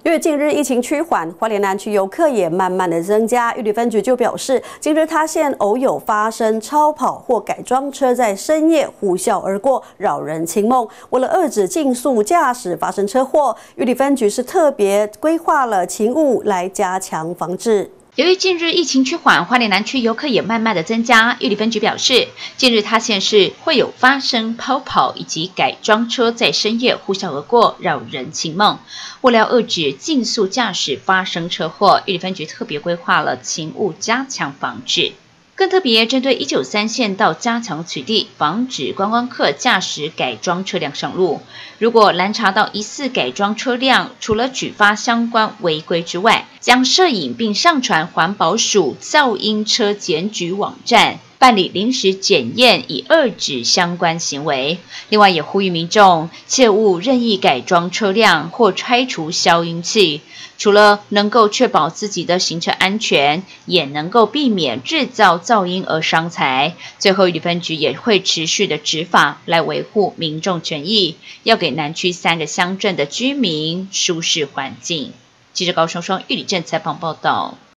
因为近日疫情趋缓，花莲南区游客也慢慢的增加。玉里分局就表示，近日他县偶有发生超跑或改装车在深夜呼啸而过，扰人清梦。为了遏止竞速驾驶发生车祸，玉里分局是特别规划了勤务来加强防治。 由于近日疫情趋缓，花莲南区游客也慢慢的增加。玉里分局表示，近日他县市会有发生抛跑以及改装车在深夜呼啸而过，扰人清梦。为了遏止竞速驾驶发生车祸，玉里分局特别规划了勤务加强防治。 更特别针对193县道加强取缔，防止观光客驾驶改装车辆上路。如果拦查到疑似改装车辆，除了举发相关违规之外，将摄影并上传环保署噪音车检举网站，办理临时检验，以遏止相关行为。另外，也呼吁民众切勿任意改装车辆或拆除消音器。 除了能够确保自己的行车安全，也能够避免制造噪音而伤财。最后，玉里分局也会持续的执法来维护民众权益，要给南区3个乡镇的居民舒适环境。记者高双双玉里镇采访报道。